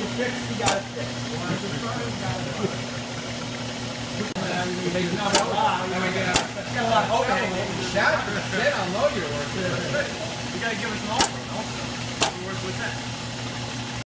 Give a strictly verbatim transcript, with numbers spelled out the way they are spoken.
to fix, you got it fixed. You want to try, you got it fixed. You got a lot of open. Then I'll know you're working. You gotta give us an offer, no? We work with that.